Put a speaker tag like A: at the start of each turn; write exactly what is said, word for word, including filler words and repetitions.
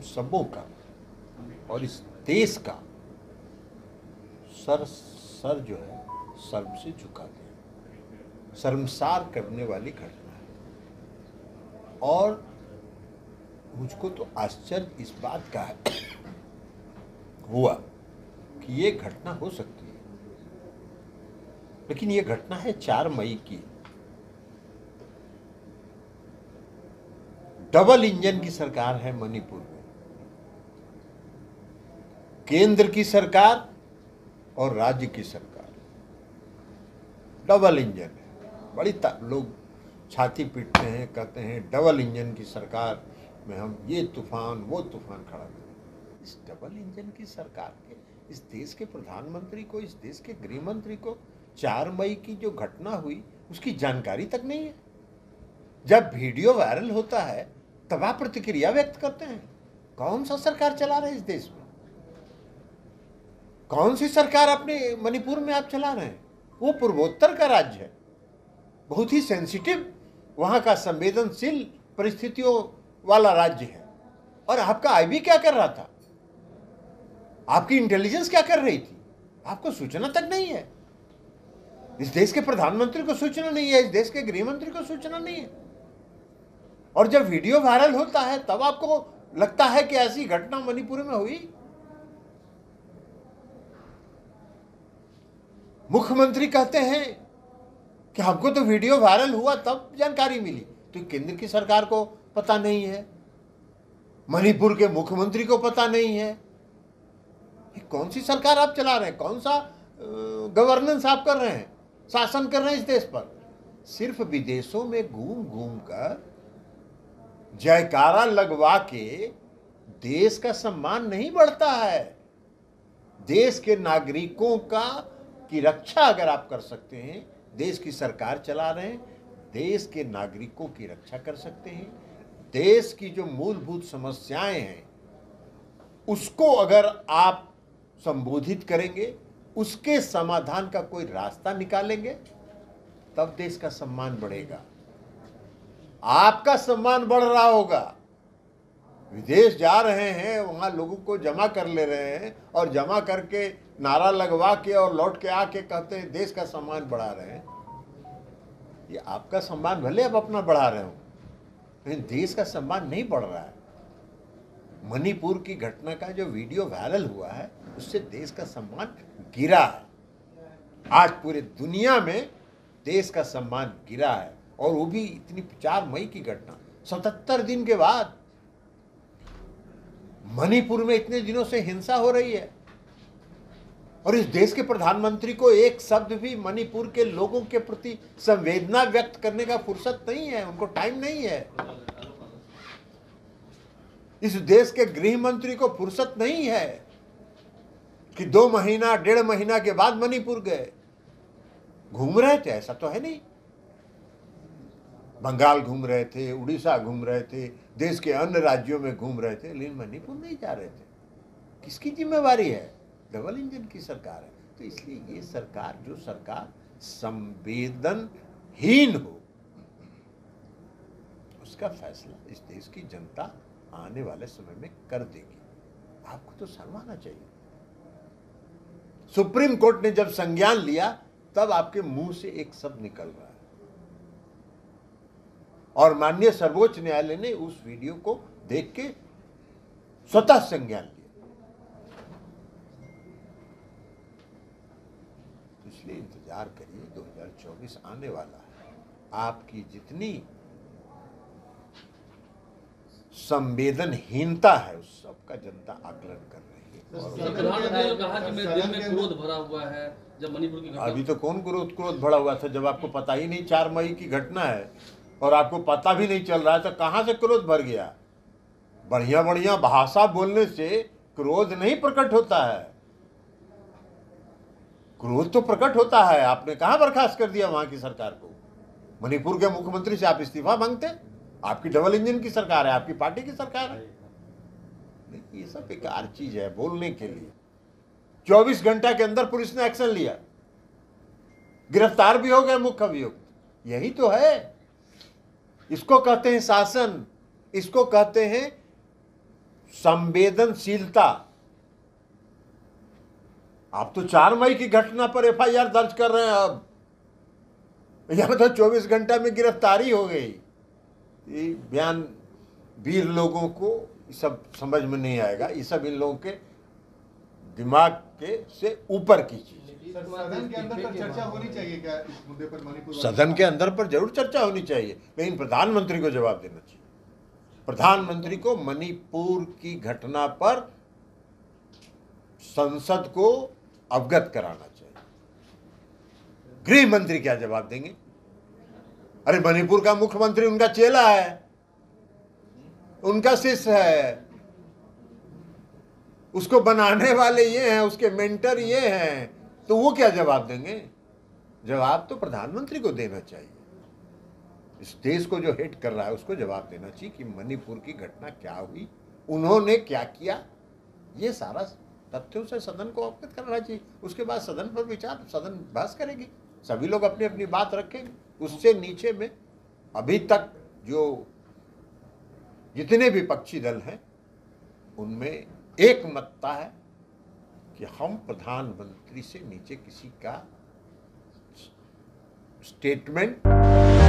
A: सबों का और इस देश का सर सर जो है शर्म से झुका दिया, शर्मसार करने वाली घटना है। और मुझको तो आश्चर्य इस बात का है हुआ कि ये घटना हो सकती है, लेकिन ये घटना है चार मई की। डबल इंजन की सरकार है मणिपुर में, केंद्र की सरकार और राज्य की सरकार, डबल इंजन है। बड़ी लोग छाती पीटते हैं, कहते हैं डबल इंजन की सरकार में हम ये तूफान वो तूफान खड़ा करें। इस डबल इंजन की सरकार के इस देश के प्रधानमंत्री को, इस देश के गृह मंत्री को चार मई की जो घटना हुई उसकी जानकारी तक नहीं है। जब वीडियो वायरल होता है तब आप प्रतिक्रिया व्यक्त करते हैं। कौन सा सरकार चला रहे हैं इस देश में? कौन सी सरकार अपने मणिपुर में आप चला रहे हैं? वो पूर्वोत्तर का राज्य है, बहुत ही सेंसिटिव, वहां का संवेदनशील परिस्थितियों वाला राज्य है। और आपका आईबी क्या कर रहा था? आपकी इंटेलिजेंस क्या कर रही थी? आपको सूचना तक नहीं है। इस देश के प्रधानमंत्री को सूचना नहीं है, इस देश के गृह मंत्री को सूचना नहीं है। और जब वीडियो वायरल होता है तब आपको लगता है कि ऐसी घटना मणिपुर में हुई। मुख्यमंत्री कहते हैं कि हमको तो वीडियो वायरल हुआ तब जानकारी मिली, तो केंद्र की सरकार को पता नहीं है, मणिपुर के मुख्यमंत्री को पता नहीं है। ये कौन सी सरकार आप चला रहे हैं? कौन सा गवर्नेंस आप कर रहे हैं, शासन कर रहे हैं इस देश पर? सिर्फ विदेशों में घूम घूम कर जयकारा लगवा के देश का सम्मान नहीं बढ़ता है। देश के नागरिकों का की रक्षा अगर आप कर सकते हैं, देश की सरकार चला रहे हैं, देश के नागरिकों की रक्षा कर सकते हैं, देश की जो मूलभूत समस्याएं हैं उसको अगर आप संबोधित करेंगे, उसके समाधान का कोई रास्ता निकालेंगे, तब देश का सम्मान बढ़ेगा, आपका सम्मान बढ़ रहा होगा। विदेश जा रहे हैं, वहां लोगों को जमा कर ले रहे हैं और जमा करके नारा लगवा के और लौट के आके कहते हैं देश का सम्मान बढ़ा रहे हैं। ये आपका सम्मान भले आप अपना बढ़ा रहे हो, लेकिन देश का सम्मान नहीं बढ़ रहा है। मणिपुर की घटना का जो वीडियो वायरल हुआ है उससे देश का सम्मान गिरा है। आज पूरे दुनिया में देश का सम्मान गिरा है, और वो भी इतनी चार मई की घटना, सतहत्तर दिन के बाद। मणिपुर में इतने दिनों से हिंसा हो रही है और इस देश के प्रधानमंत्री को एक शब्द भी मणिपुर के लोगों के प्रति संवेदना व्यक्त करने का फुर्सत नहीं है, उनको टाइम नहीं है। इस देश के गृह मंत्री को फुर्सत नहीं है कि दो महीना डेढ़ महीना के बाद मणिपुर गए। घूम रहे थे ऐसा तो है नहीं, बंगाल घूम रहे थे, उड़ीसा घूम रहे थे, देश के अन्य राज्यों में घूम रहे थे, लेकिन मणिपुर नहीं जा रहे थे। किसकी जिम्मेवारी है? डबल इंजन की सरकार है। तो इसलिए ये सरकार, जो सरकार संवेदनहीन हो, उसका फैसला इस देश की जनता आने वाले समय में कर देगी। आपको तो शर्म आना चाहिए। सुप्रीम कोर्ट ने जब संज्ञान लिया तब आपके मुंह से एक शब्द निकल रहा है, और माननीय सर्वोच्च न्यायालय ने उस वीडियो को देख के स्वतः संज्ञान लिया। इसलिए इंतजार करिए, दो हज़ार चौबीस आने वाला है। आपकी जितनी संवेदनहीनता है उस सबका जनता आकलन कर रही है।
B: प्रधानमंत्री ने कहा कि मेरे दिल में क्रोध भरा हुआ है जब मणिपुर की घटना।
A: अभी तो कौन क्रोध क्रोध भरा हुआ था? जब आपको पता ही नहीं चार मई की घटना है और आपको पता भी नहीं चल रहा है तो कहां से क्रोध भर गया? बढ़िया बढ़िया भाषा बोलने से क्रोध नहीं प्रकट होता है। क्रोध तो प्रकट होता है। आपने कहां बर्खास्त कर दिया वहां की सरकार को? मणिपुर के मुख्यमंत्री से आप इस्तीफा मांगते? आपकी डबल इंजन की सरकार है, आपकी पार्टी की सरकार है। ये सब बेकार चीज है बोलने के लिए। चौबीस घंटा के अंदर पुलिस ने एक्शन लिया, गिरफ्तार भी हो गए मुख्य अभियुक्त। यही तो है, इसको कहते हैं शासन, इसको कहते हैं संवेदनशीलता। आप तो चार मई की घटना पर एफ आई आर दर्ज कर रहे हैं, अब यहां तो चौबीस घंटा में गिरफ्तारी हो गई। ये बयान वीर लोगों को ये सब समझ में नहीं आएगा, ये सब इन लोगों के दिमाग के से ऊपर की चीज।
C: सदन के अंदर पर चर्चा होनी चाहिए क्या इस मुद्दे पर? मणिपुर
A: सदन के अंदर पर जरूर चर्चा होनी चाहिए, लेकिन प्रधानमंत्री को जवाब देना चाहिए। प्रधानमंत्री को मणिपुर की घटना पर संसद को अवगत कराना चाहिए। गृह मंत्री क्या जवाब देंगे? अरे मणिपुर का मुख्यमंत्री उनका चेला है, उनका शिष्य है, उसको बनाने वाले ये हैं, उसके मेंटर ये हैं, तो वो क्या जवाब देंगे? जवाब तो प्रधानमंत्री को देना चाहिए। इस देश को जो हेड कर रहा है उसको जवाब देना चाहिए कि मणिपुर की घटना क्या हुई, उन्होंने क्या किया, ये सारा तथ्यों से सदन को अवगत करना चाहिए। उसके बाद सदन पर विचार, सदन बहस करेगी, सभी लोग अपनी अपनी बात रखेंगे। उससे नीचे में अभी तक जो जितने भी पक्षी दल हैं उनमें एक मत्ता है कि हम प्रधानमंत्री से नीचे किसी का स्टेटमेंट